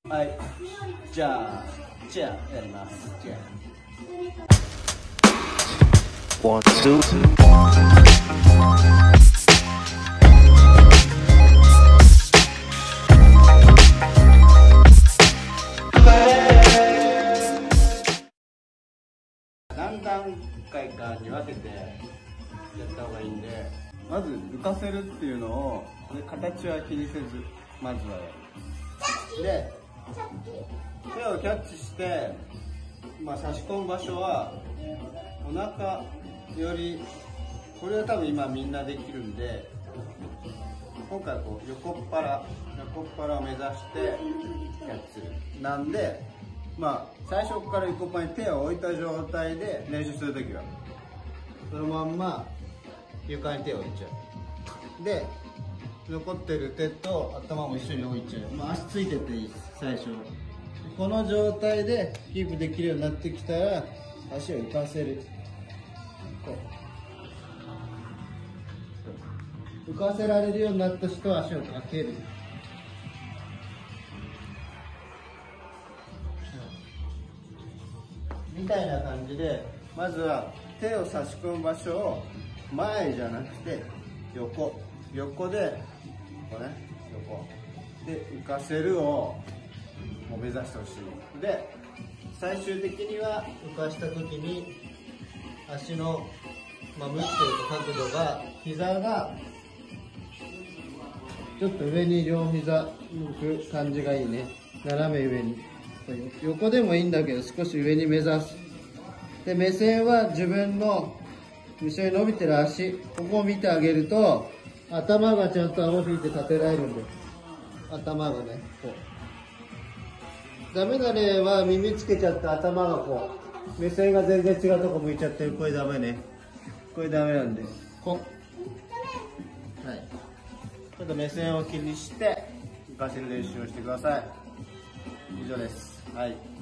はい、じゃあチェアやります。チェア One, two, two. 何段階かに分けてやった方がいいんで、まず浮かせるっていうのを形は気にせずまずはやる。で手をキャッチして、差し込む場所はお腹より、これは多分今みんなできるんで、今回こう横っ腹を目指してキャッチするなんで、最初から横っ腹に手を置いた状態で練習するときはそのまんま床に手を置いちゃう。で残ってる手と頭も一緒に置いちゃう。足ついてていいです。最初この状態でキープできるようになってきたら足を浮かせる。こう浮かせられるようになった人は足をかける。みたいな感じで、まずは手を差し込む場所を前じゃなくて横でこうね、横で浮かせるをもう目指してほしい。で最終的には浮かした時に足の、向きというか角度が、膝がちょっと上に両膝向く感じがいいね。斜め上に、横でもいいんだけど少し上に目指す。で目線は自分の後ろに伸びてる足、ここを見てあげると頭がちゃんと顎引いて立てられるんで、頭がねこう。ダメな例は耳つけちゃって頭がこう、目線が全然違うとこ向いちゃってる。これダメね。これダメなんで、こう、はい、ちょっと目線を気にして浮かせる練習をしてください。以上です。はい。